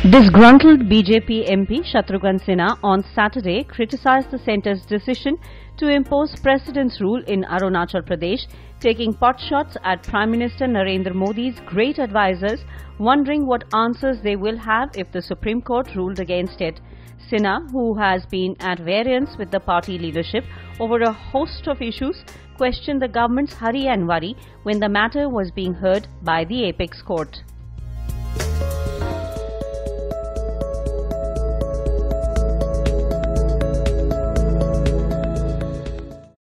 Disgruntled BJP MP Shatrughan Sinha on Saturday criticized the centre's decision to impose precedence rule in Arunachal Pradesh, taking potshots at Prime Minister Narendra Modi's great advisers, wondering what answers they will have if the Supreme Court ruled against it. Sinha, who has been at variance with the party leadership over a host of issues, questioned the government's hurry and worry when the matter was being heard by the apex court.